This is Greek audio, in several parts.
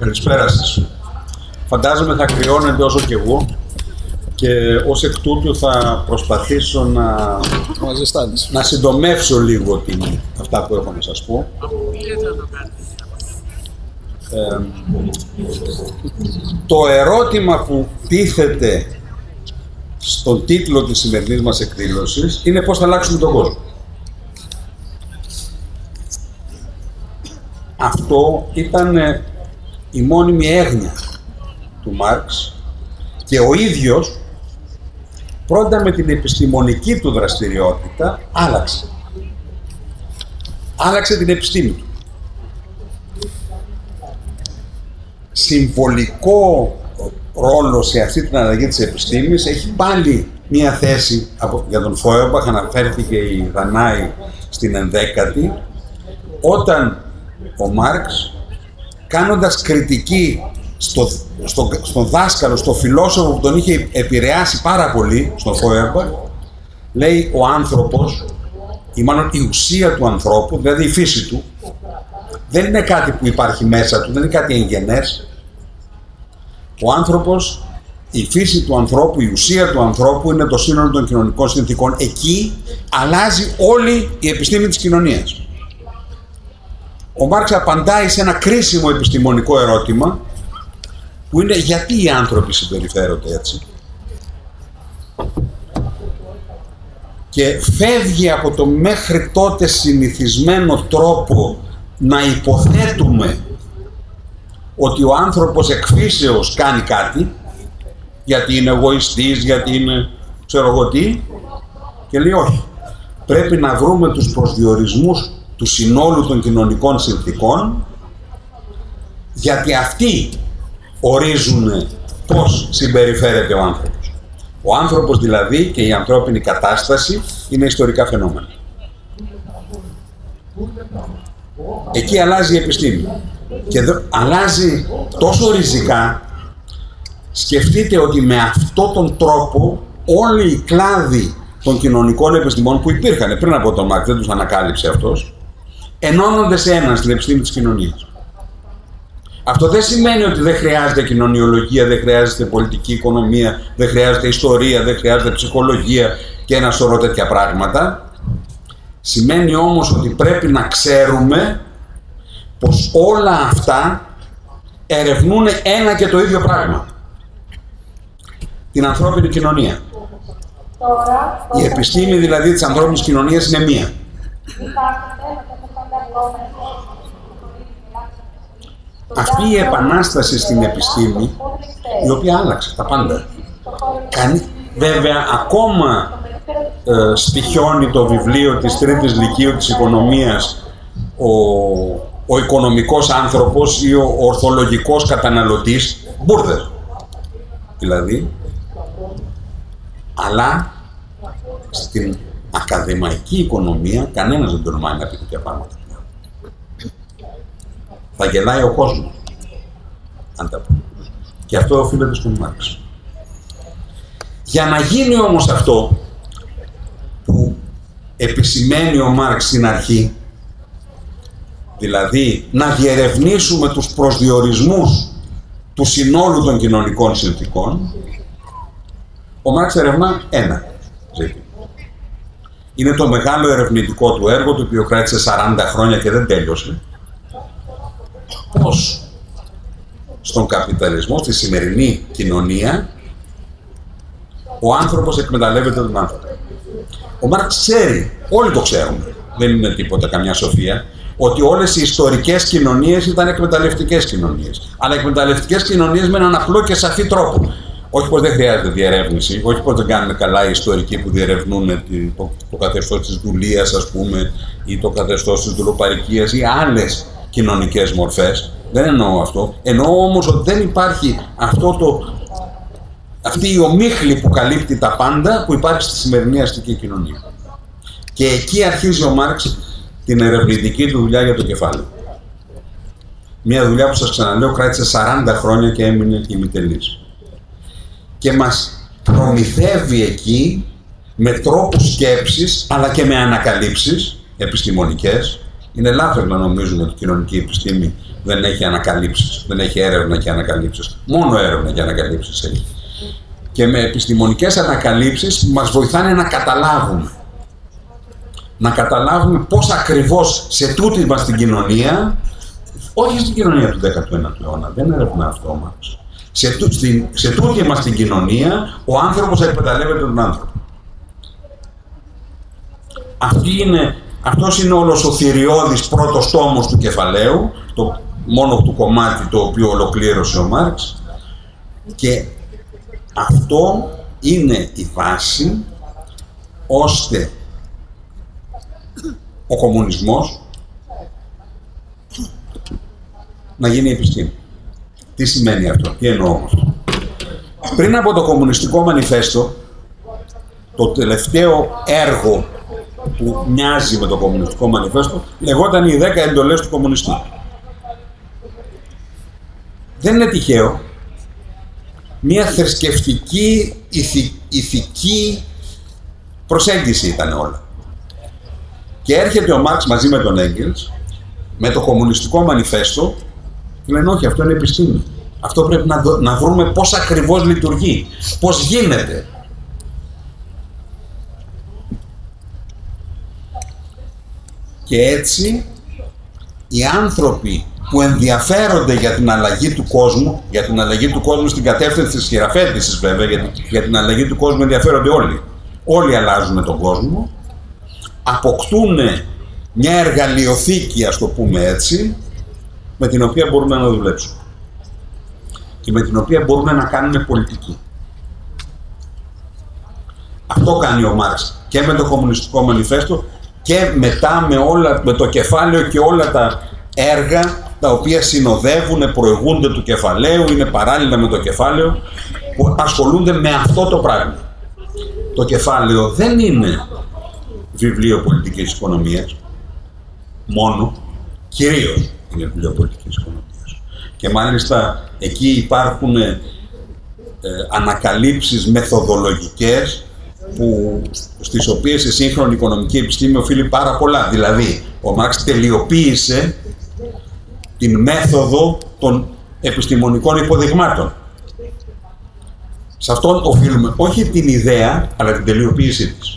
Καλησπέρα σας. Φαντάζομαι θα κρυώνετε όσο και εγώ και ως εκ τούτου θα προσπαθήσω να συντομεύσω λίγο αυτά που έχω να σας πω. Το ερώτημα που τίθεται στον τίτλο της σημερινής μας εκδήλωσης είναι πώς θα αλλάξουμε τον κόσμο. Αυτό ήταν η μόνιμη έγνοια του Μάρξ και ο ίδιος πρώτα με την επιστημονική του δραστηριότητα άλλαξε την επιστήμη του. Συμβολικό ρόλο σε αυτή την αλλαγή της επιστήμης έχει πάλι μία θέση για τον Φόιερμπαχ, αναφέρθηκε η Δανάη στην 11η, όταν ο Μάρξ, κάνοντας κριτική στον δάσκαλο, στο φιλόσοφο που τον είχε επηρεάσει πάρα πολύ, στον Φόιερμπαχ, λέει ο άνθρωπος, ή μάλλον η ουσία του ανθρώπου, δηλαδή η φύση του, δεν είναι κάτι που υπάρχει μέσα του, δεν είναι κάτι εγγενές. Ο άνθρωπος, η φύση του ανθρώπου, η ουσία του ανθρώπου είναι το σύνολο των κοινωνικών συνθήκων. Εκεί αλλάζει όλη η επιστήμη της κοινωνίας. Ο Μάρξ απαντάει σε ένα κρίσιμο επιστημονικό ερώτημα που είναι γιατί οι άνθρωποι συμπεριφέρονται έτσι, και φεύγει από το μέχρι τότε συνηθισμένο τρόπο να υποθέτουμε ότι ο άνθρωπος εκ φύσεως κάνει κάτι, γιατί είναι εγωιστής, γιατί είναι ξέρω εγώ τι, και λέει όχι. Πρέπει να βρούμε τους προσδιορισμούς του συνόλου των κοινωνικών συνθήκων, γιατί αυτοί ορίζουν πώς συμπεριφέρεται ο άνθρωπος. Ο άνθρωπος δηλαδή και η ανθρώπινη κατάσταση είναι ιστορικά φαινόμενα. Εκεί αλλάζει η επιστήμη. Και αλλάζει τόσο ριζικά. Σκεφτείτε ότι με αυτόν τον τρόπο όλοι οι κλάδοι των κοινωνικών επιστημών που υπήρχαν πριν από τον Μάρξ, δεν τους ανακάλυψε αυτός, ενώνονται σε ένα, στην επιστήμη της κοινωνίας. Αυτό δεν σημαίνει ότι δεν χρειάζεται κοινωνιολογία, δεν χρειάζεται πολιτική οικονομία, δεν χρειάζεται ιστορία, δεν χρειάζεται ψυχολογία και ένα σωρό τέτοια πράγματα. Σημαίνει όμως ότι πρέπει να ξέρουμε πως όλα αυτά ερευνούν ένα και το ίδιο πράγμα. Την ανθρώπινη κοινωνία. Η επιστήμη δηλαδή της ανθρώπινης κοινωνίας είναι μία. Αυτή η επανάσταση στην επιστήμη, η οποία άλλαξε τα πάντα. Βέβαια, ακόμα στοιχιώνει το βιβλίο της τρίτης λυκείου της οικονομίας ο οικονομικός άνθρωπος ή ο ορθολογικός καταναλωτής, Μπούρδερ δηλαδή, αλλά στην ακαδημαϊκή οικονομία κανένας δεν τολμάει να πει τέτοια πράγματα. Θα γελάει ο κόσμος, αν τα πω. Και αυτό οφείλεται στον Μάρξ. Για να γίνει όμως αυτό που επισημαίνει ο Μάρξ στην αρχή, δηλαδή να διερευνήσουμε τους προσδιορισμούς του συνόλου των κοινωνικών συνθήκων, ο Μάρξ ερευνά ένα ζήτημα. Είναι το μεγάλο ερευνητικό του έργο, το οποίο κράτησε 40 χρόνια και δεν τέλειωσε. Πώς στον καπιταλισμό, στη σημερινή κοινωνία, ο άνθρωπος εκμεταλλεύεται τον άνθρωπο. Ο Μάρξ ξέρει, όλοι το ξέρουμε, δεν είναι τίποτα καμιά σοφία, ότι όλες οι ιστορικές κοινωνίες ήταν εκμεταλλευτικές κοινωνίες. Αλλά εκμεταλλευτικές κοινωνίες με έναν απλό και σαφή τρόπο. Όχι πως δεν χρειάζεται διερεύνηση, όχι πως δεν κάνουν καλά οι ιστορικοί που διερευνούν το καθεστώς της δουλείας, ας πούμε, ή το καθεστώς της δουλοπαρικίας ή άλλες κοινωνικές μορφές. Δεν εννοώ αυτό. Εννοώ όμως ότι δεν υπάρχει αυτή η ομίχλη που καλύπτει τα πάντα που υπάρχει στη σημερινή αστική κοινωνία. Και εκεί αρχίζει ο Μάρξ την ερευνητική του δουλειά για το κεφάλαιο. Μια δουλειά που σας ξαναλέω κράτησε 40 χρόνια και έμεινε ημιτελής. Και μας προμηθεύει εκεί με τρόπους σκέψης αλλά και με ανακαλύψεις επιστημονικές Είναι λάθος να νομίζουμε ότι η κοινωνική επιστήμη δεν έχει ανακαλύψεις, δεν έχει έρευνα και ανακαλύψεις. Μόνο έρευνα και ανακαλύψεις έχει. Και με επιστημονικές ανακαλύψεις μας βοηθάνε να καταλάβουμε. Να καταλάβουμε πώς ακριβώς σε τούτη μας την κοινωνία, όχι στην κοινωνία του 19ου αιώνα, δεν ερευνά αυτό ο Μάρξ. Σε τούτη μας την κοινωνία, ο άνθρωπος εκμεταλλεύεται τον άνθρωπο. Αυτός είναι όλος ο θηριώδης πρώτος τόμος του κεφαλαίου, το μόνο του κομμάτι το οποίο ολοκλήρωσε ο Μάρξ, και αυτό είναι η βάση ώστε ο κομμουνισμός να γίνει επιστήμη. Τι σημαίνει αυτό, τι εννοώ αυτό? Πριν από το Κομμουνιστικό Μανιφέστο, το τελευταίο έργο που μοιάζει με το Κομμουνιστικό Μανιφέστο λεγόταν οι 10 εντολές του κομμουνιστή. Δεν είναι τυχαίο. Μια θρησκευτική, ηθική προσέγγιση ήταν όλα. Και έρχεται ο Μάρξ μαζί με τον Έγγελς με το Κομμουνιστικό Μανιφέστο και λένε όχι, αυτό είναι επιστήμη. Αυτό πρέπει να βρούμε πώς ακριβώς λειτουργεί, πώς γίνεται. Και έτσι οι άνθρωποι που ενδιαφέρονται για την αλλαγή του κόσμου, για την αλλαγή του κόσμου στην κατεύθυνση της χειραφέτησης βέβαια, γιατί για την αλλαγή του κόσμου ενδιαφέρονται όλοι. Όλοι αλλάζουν τον κόσμο, αποκτούν μια εργαλειοθήκη, ας το πούμε έτσι, με την οποία μπορούμε να δουλέψουμε και με την οποία μπορούμε να κάνουμε πολιτική. Αυτό κάνει ο Μάρξ και με το Κομμουνιστικό Μανιφέστο και μετά με το κεφάλαιο και όλα τα έργα τα οποία συνοδεύουν, προηγούνται του κεφαλαίου, είναι παράλληλα με το κεφάλαιο, που ασχολούνται με αυτό το πράγμα. Το κεφάλαιο δεν είναι βιβλίο πολιτικής οικονομίας μόνο, κυρίως είναι βιβλίο πολιτικής οικονομίας. Και μάλιστα εκεί υπάρχουν ανακαλύψεις μεθοδολογικές στις οποίες η σύγχρονη οικονομική επιστήμη οφείλει πάρα πολλά. Δηλαδή, ο Μάρξ τελειοποίησε την μέθοδο των επιστημονικών υποδειγμάτων. Σε αυτόν οφείλουμε όχι την ιδέα, αλλά την τελειοποίησή της.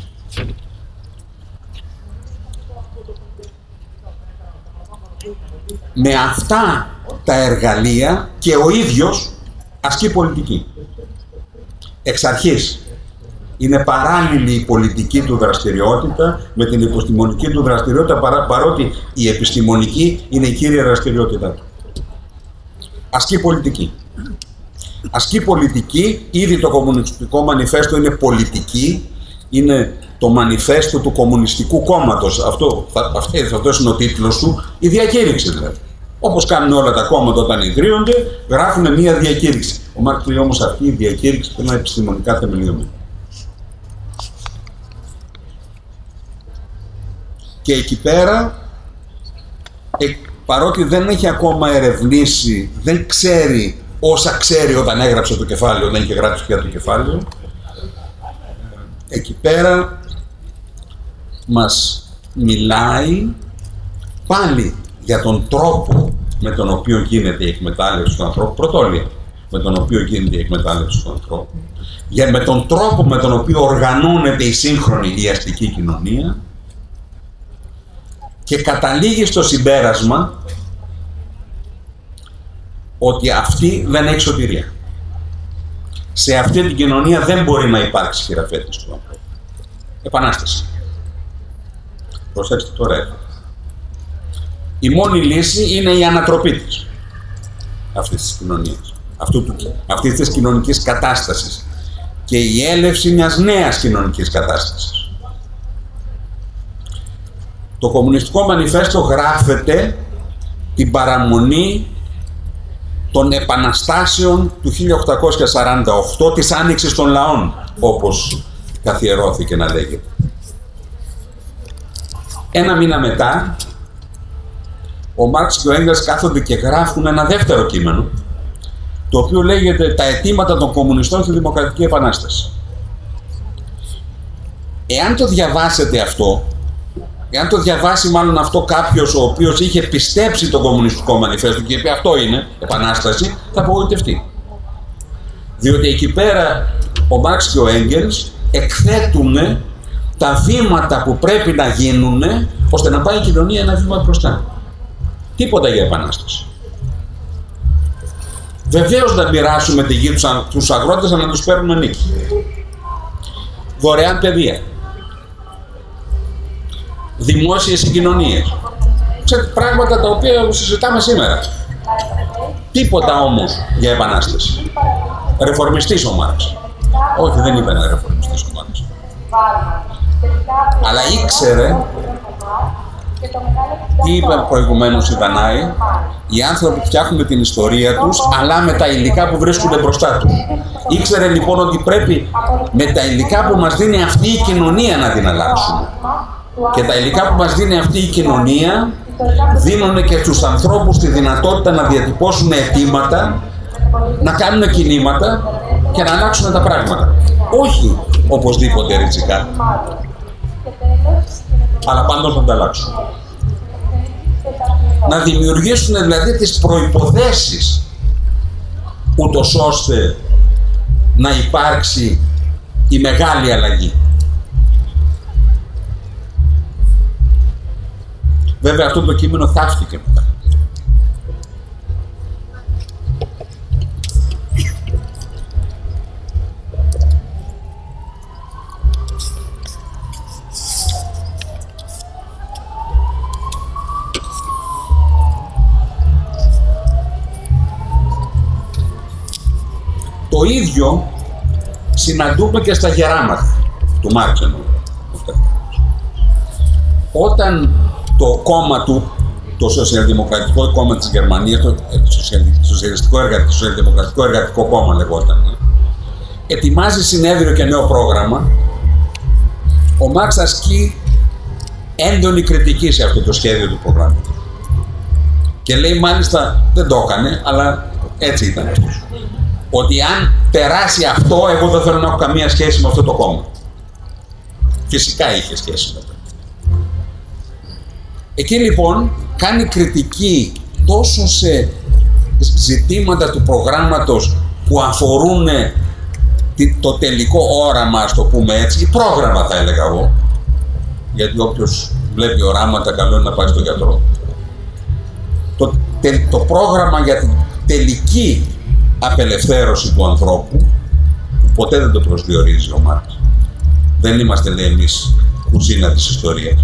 Με αυτά τα εργαλεία και ο ίδιος ασκεί πολιτική. Εξ αρχής. Είναι παράλληλη η πολιτική του δραστηριότητα με την επιστημονική του δραστηριότητα, παρότι η επιστημονική είναι η κύρια δραστηριότητά του. Ασκεί πολιτική. Ασκεί πολιτική, ήδη το Κομμουνιστικό Μανιφέστο είναι πολιτική, είναι το μανιφέστο του Κομμουνιστικού Κόμματος. Αυτός είναι ο τίτλος του, η διακήρυξη δηλαδή. Όπως κάνουν όλα τα κόμματα όταν ιδρύονται, γράφουν μία διακήρυξη. Ο Μάρξ λέει όμως αυτή η διακήρυξη πρέπει να είναι επιστημονικά θεμελιωμένη. Και εκεί πέρα, παρότι δεν έχει ακόμα ερευνήσει, δεν ξέρει όσα ξέρει όταν έγραψε το κεφάλαιο, δεν είχε γράψει πια το κεφάλαιο, εκεί πέρα μας μιλάει πάλι για τον τρόπο με τον οποίο γίνεται η εκμετάλλευση του ανθρώπου, πρωτόλια, με τον οποίο γίνεται η εκμετάλλευση του ανθρώπου, με τον τρόπο με τον οποίο οργανώνεται η σύγχρονη η αστική κοινωνία, και καταλήγει στο συμπέρασμα ότι αυτή δεν έχει σωτηρία. Σε αυτή την κοινωνία δεν μπορεί να υπάρξει χειραφέτηση του ανθρώπου. Επανάσταση. Προσέξτε τώρα. Η μόνη λύση είναι η ανατροπή της αυτής της κοινωνίας, αυτής της κοινωνικής κατάστασης και η έλευση μιας νέας κοινωνικής κατάστασης. Το Κομμουνιστικό Μανιφέστο γράφεται την παραμονή των επαναστάσεων του 1848, της άνοιξης των λαών, όπως καθιερώθηκε να λέγεται. Ένα μήνα μετά, ο Μάρξ και ο Έγγελς κάθονται και γράφουν ένα δεύτερο κείμενο, το οποίο λέγεται «Τα αιτήματα των κομμουνιστών στη Δημοκρατική Επανάσταση». Εάν το διαβάσετε αυτό, εάν το διαβάσει μάλλον αυτό κάποιος ο οποίος είχε πιστέψει το Κομμουνιστικό Μανιφέστο και είπε αυτό είναι επανάσταση, θα απογοητευτεί. Διότι εκεί πέρα ο Μάρξ και ο Έγγελς εκθέτουν τα βήματα που πρέπει να γίνουν ώστε να πάει η κοινωνία ένα βήμα μπροστά. Τίποτα για επανάσταση. Βεβαίως να μοιράσουμε τη γη τους αγρότες, αλλά να τους παίρνουμε νίκη. Δωρεάν παιδεία. Δημόσιες συγκοινωνίες. Ξέρετε, πράγματα τα οποία συζητάμε σήμερα. Τίποτα όμως για επανάσταση. Ρεφορμιστής ο Μάρξ. Όχι, δεν είπε να ρεφορμιστής ο Μάρξ. Αλλά ήξερε, τι είπε προηγουμένως η Δανάη, οι άνθρωποι φτιάχνουν την ιστορία τους, αλλά με τα υλικά που βρίσκονται μπροστά τους. Ήξερε λοιπόν ότι πρέπει με τα υλικά που μας δίνει αυτή η κοινωνία να την αλλάξουμε. Και τα υλικά που μας δίνει αυτή η κοινωνία δίνουν και στους ανθρώπους τη δυνατότητα να διατυπώσουν αιτήματα, να κάνουν κινήματα και να αλλάξουν τα πράγματα. Όχι οπωσδήποτε ριτσικά, αλλά πάντως να τα αλλάξουν. Να δημιουργήσουν δηλαδή τις προϋποθέσεις ούτως ώστε να υπάρξει η μεγάλη αλλαγή. Βέβαια αυτό το κείμενο θαύτηκε μετά. Το ίδιο συναντούμε και στα γεράματα του Μάρξ. Όταν το κόμμα του, το Σοσιαλδημοκρατικό Κόμμα της Γερμανίας, το Σοσιαλδημοκρατικό Εργατικό Κόμμα λεγόταν, ετοιμάζει συνέδριο και νέο πρόγραμμα, ο Μάρξ ασκεί έντονη κριτική σε αυτό το σχέδιο του προγράμματος. Και λέει μάλιστα, δεν το έκανε, αλλά έτσι ήταν αυτός, ότι αν περάσει αυτό, εγώ δεν θέλω να έχω καμία σχέση με αυτό το κόμμα. Φυσικά είχε σχέση με αυτό. Εκεί λοιπόν κάνει κριτική τόσο σε ζητήματα του προγράμματος που αφορούν το τελικό όραμα, ας το πούμε έτσι, ή πρόγραμμα θα έλεγα εγώ, γιατί όποιος βλέπει οράματα καλό είναι να πάει στον γιατρό. Το πρόγραμμα για την τελική απελευθέρωση του ανθρώπου, που ποτέ δεν το προσδιορίζει ο Μάρξ. Δεν είμαστε, λέει, εμείς κουζίνα της ιστορίας.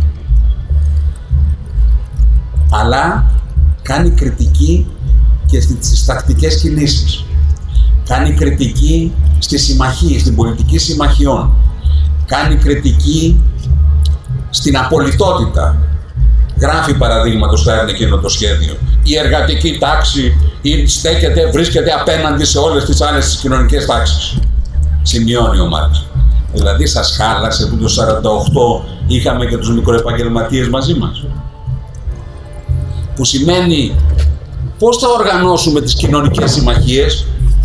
Αλλά κάνει κριτική και στις τακτικές κινήσεις. Κάνει κριτική στη συμμαχία, στην πολιτική συμμαχιών. Κάνει κριτική στην απολυτότητα. Γράφει παραδείγματος χάρη εκείνο το σχέδιο. Η εργατική τάξη βρίσκεται απέναντι σε όλες τις άλλες κοινωνικές τάξεις. Σημειώνει ο Μάρξ. Δηλαδή σας χάλασε που το 1948 είχαμε και τους μικροεπαγγελματίες μαζί μας. Που σημαίνει πώς θα οργανώσουμε τις κοινωνικές συμμαχίες.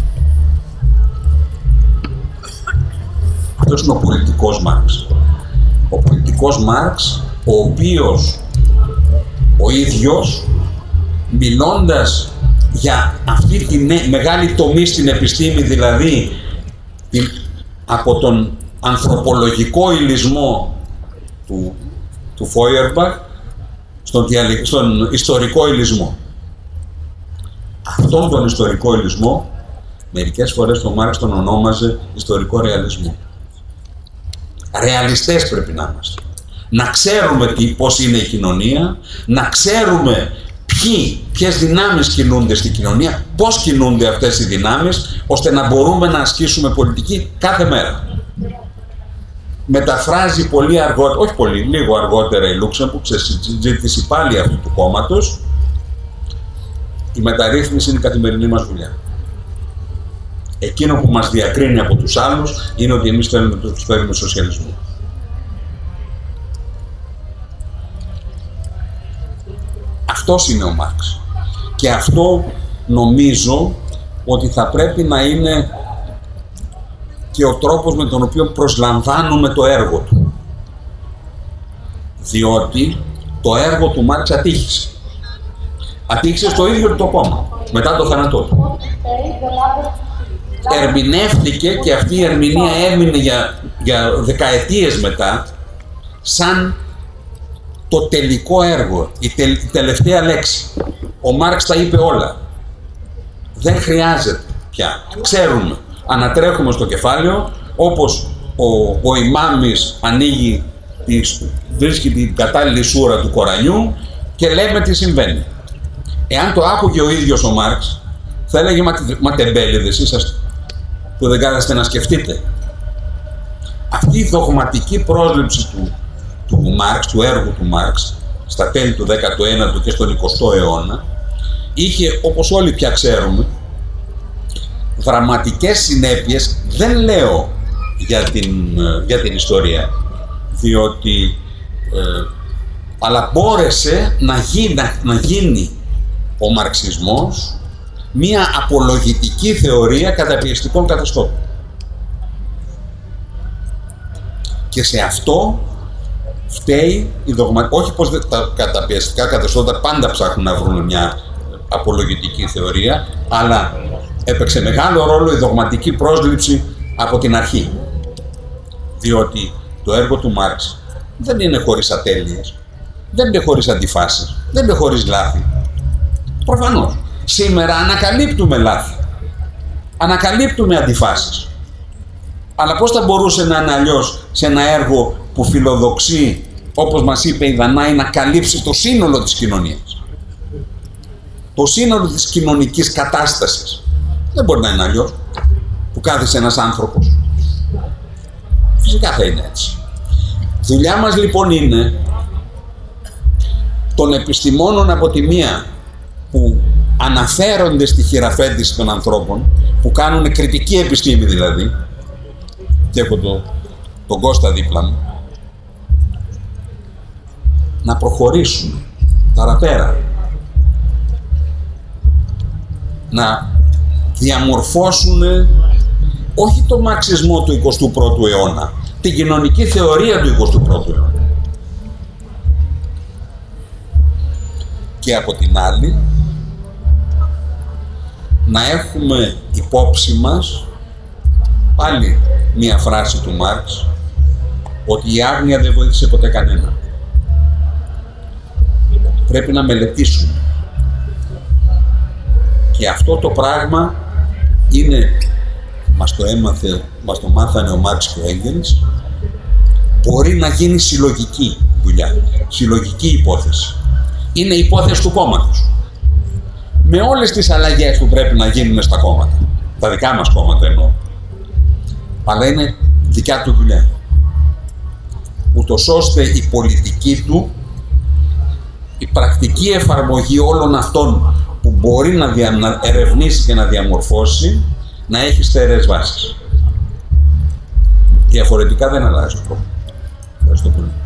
Αυτός είναι ο πολιτικός Μάρξ. Ο πολιτικός Μάρξ, ο οποίος ο ίδιος, μιλώντας για αυτή τη μεγάλη τομή στην επιστήμη, δηλαδή από τον ανθρωπολογικό υλισμό του Φόιερμπαχ στον ιστορικό υλισμό. Αυτόν τον ιστορικό υλισμό μερικές φορές τον Μάρξ τον ονόμαζε ιστορικό ρεαλισμό. Ρεαλιστές πρέπει να είμαστε. Να ξέρουμε πώς είναι η κοινωνία, να ξέρουμε ποιες δυνάμεις κινούνται στην κοινωνία, πώς κινούνται αυτές οι δυνάμεις, ώστε να μπορούμε να ασκήσουμε πολιτική κάθε μέρα. Μεταφράζει πολύ αργότερα, όχι πολύ, λίγο αργότερα η Λούξεμβουργκ, σε συζήτηση πάλι αυτού του κόμματος, η μεταρρύθμιση είναι η καθημερινή μας δουλειά. Εκείνο που μας διακρίνει από τους άλλους είναι ότι εμείς θέλουμε να τους φέρουμε σοσιαλισμό. Αυτός είναι ο Μάρξ. Και αυτό νομίζω ότι θα πρέπει να είναι και ο τρόπος με τον οποίο προσλαμβάνουμε το έργο του. διότι το έργο του Μάρξ ατύχησε. Ατύχησε στο ίδιο το κόμμα, μετά το θάνατό του. Ερμηνεύτηκε και αυτή η ερμηνεία έμεινε για δεκαετίες μετά σαν το τελικό έργο, η τελευταία λέξη. Ο Μάρξ τα είπε όλα. Δεν χρειάζεται πια. Ξέρουμε, ανατρέχουμε στο κεφάλαιο, όπως ο ημάμις ανοίγει, βρίσκει την κατάλληλη σούρα του Κορανιού και λέμε τι συμβαίνει. Εάν το άκουγε ο ίδιος ο Μάρξ, θα έλεγε μα τεμπέληδες είσαστε που δεν κάθεστε να σκεφτείτε. Αυτή η δογματική πρόσληψη του Μάρξ, του έργου του Μάρξ, στα τέλη του 19ου και στον 20ο αιώνα, είχε, όπως όλοι πια ξέρουμε, δραματικές συνέπειες. Δεν λέω για την ιστορία, διότι αλλά μπόρεσε να γίνει ο μαρξισμός μία απολογητική θεωρία καταπιεστικών καθεστώτων. Και σε αυτό φταίει η όχι πως τα καταπιεστικά καθεστώτα πάντα ψάχνουν να βρουν μια απολογητική θεωρία, αλλά έπαιξε μεγάλο ρόλο η δογματική πρόσληψη από την αρχή. Διότι το έργο του Μάρξ δεν είναι χωρίς ατέλειες, δεν είναι χωρίς αντιφάσεις, δεν είναι χωρίς λάθη. Προφανώς. Σήμερα ανακαλύπτουμε λάθη, ανακαλύπτουμε αντιφάσεις. Αλλά πώς θα μπορούσε να είναι αλλιώς σε ένα έργο που φιλοδοξεί, όπως μας είπε η Δανάη, να καλύψει το σύνολο της κοινωνίας, το σύνολο της κοινωνικής κατάστασης? Δεν μπορεί να είναι αλλιώς, που κάθισε ένας άνθρωπος. Φυσικά θα είναι έτσι. Δουλειά μας λοιπόν είναι των επιστημόνων από τη μία, που αναφέρονται στη χειραφέτηση των ανθρώπων, που κάνουν κριτική επιστήμη δηλαδή, και έχω τον Κώστα δίπλα μου, να προχωρήσουν παραπέρα, να διαμορφώσουν όχι το μαρξισμό του 21ου αιώνα, την κοινωνική θεωρία του 21ου αιώνα. Και από την άλλη, να έχουμε υπόψη μας πάλι μία φράση του Μάρξ, ότι η άγνοια δεν βοήθησε ποτέ κανένα. Πρέπει να μελετήσουμε. Και αυτό το πράγμα είναι, μας το μάθανε ο Μάρξ και ο Έγγελς, μπορεί να γίνει συλλογική δουλειά, συλλογική υπόθεση. Είναι υπόθεση του κόμματος. Με όλες τις αλλαγές που πρέπει να γίνουν στα κόμματα, τα δικά μας κόμματα εννοώ, αλλά είναι δικιά του δουλειά. Ούτως ώστε η πολιτική του, η πρακτική εφαρμογή όλων αυτών που μπορεί να ερευνήσει και να διαμορφώσει, να έχει στέρεες βάσεις. Διαφορετικά δεν αλλάζει το πρόβλημα. Ευχαριστώ πολύ.